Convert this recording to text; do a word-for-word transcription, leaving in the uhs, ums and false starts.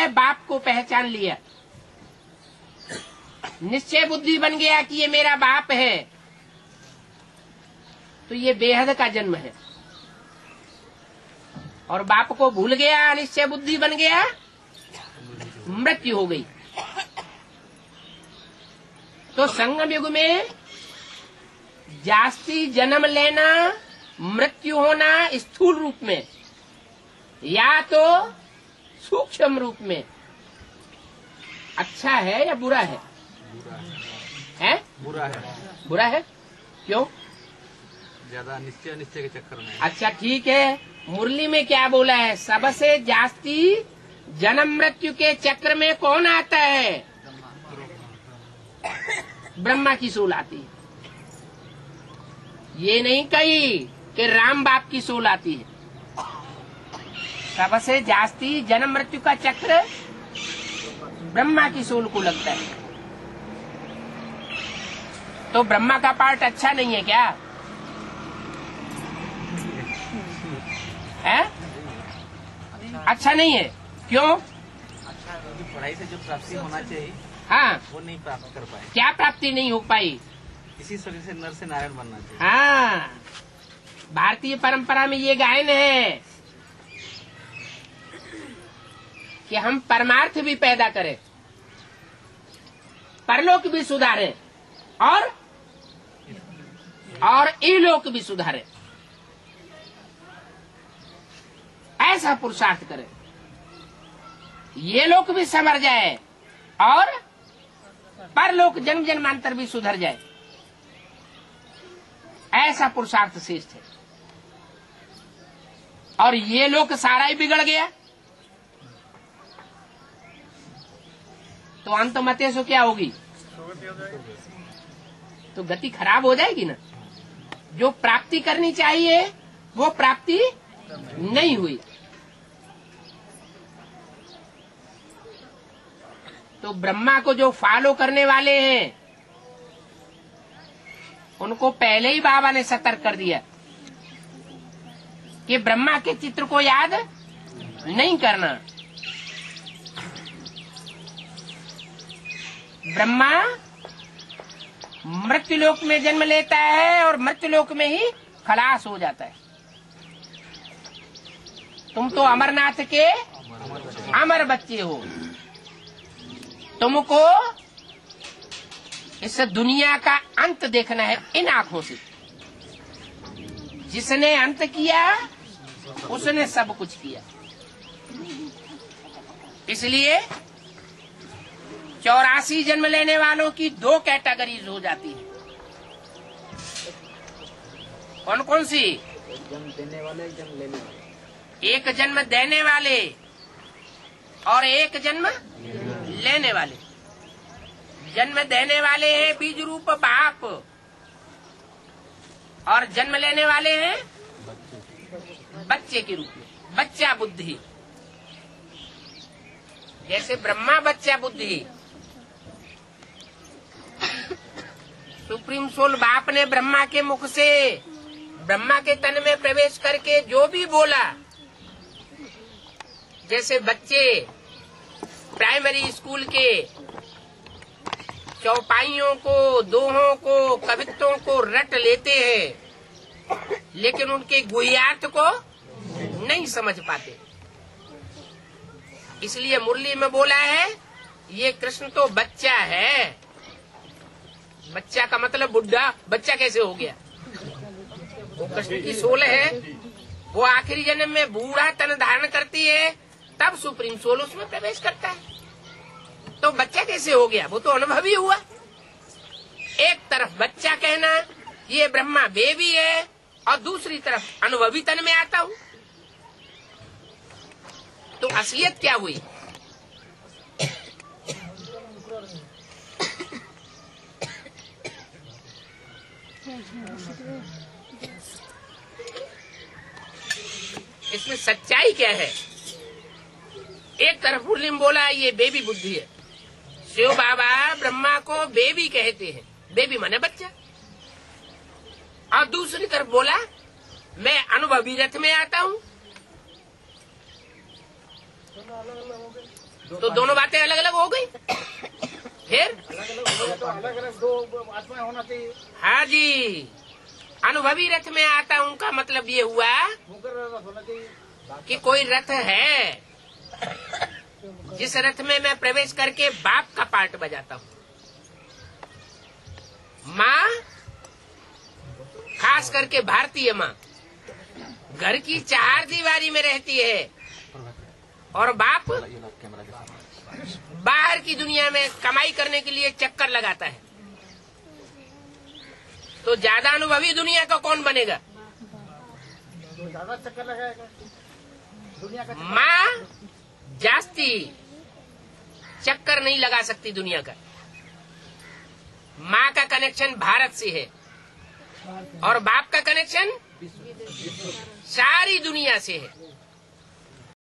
है, बाप को पहचान लिया, निश्चय बुद्धि बन गया कि ये मेरा बाप है, तो ये बेहद का जन्म है। और बाप को भूल गया, निश्चय बुद्धि बन गया, मृत्यु हो गई। तो संगम युग में जास्ती जन्म लेना, मृत्यु होना स्थूल रूप में या तो सूक्ष्म रूप में अच्छा है या बुरा है? बुरा है। है? बुरा है। बुरा है क्यों? ज्यादा निश्चय निश्चय के चक्कर में। अच्छा ठीक है, मुरली में क्या बोला है? सबसे जास्ती जन्म मृत्यु के चक्र में कौन आता है? ब्रह्मा की सोल आती है। ये नहीं कही कि राम बाप की सोल आती है। सबसे जास्ती जन्म मृत्यु का चक्र ब्रह्मा की सोल को लगता है। तो ब्रह्मा का पार्ट अच्छा नहीं है क्या? है? अच्छा नहीं है क्यों? अच्छा, पढ़ाई से जो प्राप्ति होना चाहिए हाँ, वो नहीं प्राप्त कर पाए। क्या प्राप्ति नहीं हो पाई? इसी शरीर से नर से नारायण बनना चाहिए। हाँ, भारतीय परंपरा में ये गायन है कि हम परमार्थ भी पैदा करें, परलोक भी सुधारें और और इलोक भी सुधारें। ऐसा पुरुषार्थ करें, ये लोक भी संवर जाए और परलोक जन्म जन्मांतर भी सुधर जाए। ऐसा पुरुषार्थ श्रेष्ठ है। और ये लोक सारा ही बिगड़ गया तो अंत मते सो क्या होगी? तो गति खराब हो जाएगी ना। जो प्राप्ति करनी चाहिए वो प्राप्ति नहीं हुई। तो ब्रह्मा को जो फॉलो करने वाले हैं उनको पहले ही बाबा ने सतर्क कर दिया कि ब्रह्मा के चित्र को याद नहीं करना। ब्रह्मा मृत्युलोक में जन्म लेता है और मृत्युलोक में ही खलास हो जाता है। तुम तो अमरनाथ के अमर बच्चे हो। तुमको इस दुनिया का अंत देखना है इन आंखों से। जिसने अंत किया उसने सब कुछ किया। इसलिए चौरासी जन्म लेने वालों की दो कैटेगरीज हो जाती है। कौन कौन सी? एक जन्म देने वाले, एक जन्म लेने वाले। एक जन्म देने वाले और एक जन्म लेने वाले। जन्म देने वाले हैं बीज रूप बाप और जन्म लेने वाले हैं बच्चे के रूप में, बच्चा बुद्धि। जैसे ब्रह्मा बच्चा बुद्धि, सुप्रीम सोल बाप ने ब्रह्मा के मुख से ब्रह्मा के तन में प्रवेश करके जो भी बोला, जैसे बच्चे प्राइमरी स्कूल के चौपाइयों को, दोहों को, कवित्वों को रट लेते हैं लेकिन उनके गुह्यार्थ को नहीं समझ पाते। इसलिए मुरली में बोला है ये कृष्ण तो बच्चा है। बच्चा का मतलब बुढ़ा। बच्चा कैसे हो गया? वो कृष्ण की सोल है। वो आखिरी जन्म में बूढ़ा तन धारण करती है, तब सुप्रीम सोल उसमें प्रवेश करता है। तो बच्चा कैसे हो गया? वो तो अनुभवी हुआ। एक तरफ बच्चा कहना ये ब्रह्मा बेबी है और दूसरी तरफ अनुभवी तन में आता हूँ, तो असलियत क्या हुई? इसमें सच्चाई क्या है? एक तरफ मुरली में बोला ये बेबी बुद्धि है। शिव बाबा ब्रह्मा को बेबी कहते हैं, बेबी माने बच्चा। और दूसरी तरफ बोला मैं अनुभवी रथ में आता हूँ। तो दोनों बातें अलग अलग हो गई। फिर तो अलग अलग दो आत्माएं होना चाहिए। हाँ जी, अनुभवी रथ में आता उनका मतलब ये हुआ मुकर रथ होना चाहिए। कि कोई रथ है जिस रथ में मैं प्रवेश करके बाप का पार्ट बजाता हूँ। माँ, खास करके भारतीय माँ, घर की चार दीवारी में रहती है और बाप बाहर की दुनिया में कमाई करने के लिए चक्कर लगाता है। तो ज्यादा अनुभवी दुनिया का कौन बनेगा? तो ज्यादा चक्कर लगाएगा दुनिया का। माँ जास्ती चक्कर नहीं लगा सकती दुनिया का। माँ का कनेक्शन भारत से है और बाप का कनेक्शन सारी दुनिया से है।